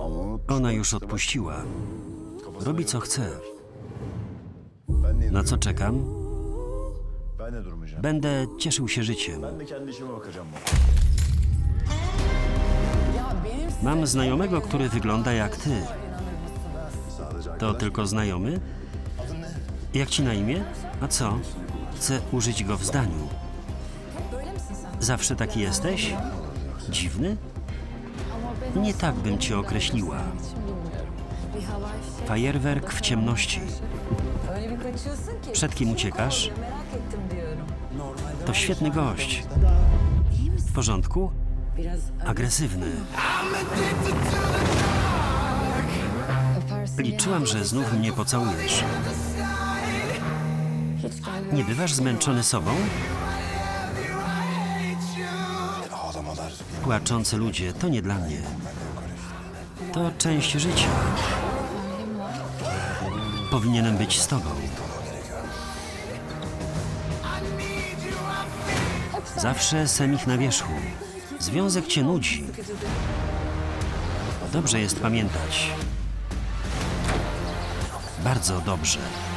Ona już odpuściła. Robi co chce. Na co czekam? Będę cieszył się życiem. Mam znajomego, który wygląda jak ty. To tylko znajomy? Jak ci na imię? A co? Chcę użyć go w zdaniu. Zawsze taki jesteś? Dziwny? Nie tak bym cię określiła. Fajerwerk w ciemności. Przed kim uciekasz? To świetny gość. W porządku? Agresywny. Liczyłam, że znów mnie pocałujesz. Nie bywasz zmęczony sobą? Płaczące ludzie to nie dla mnie. To część życia. Powinienem być z tobą. Zawsze semich na wierzchu. Związek cię nudzi. Dobrze jest pamiętać. Bardzo dobrze.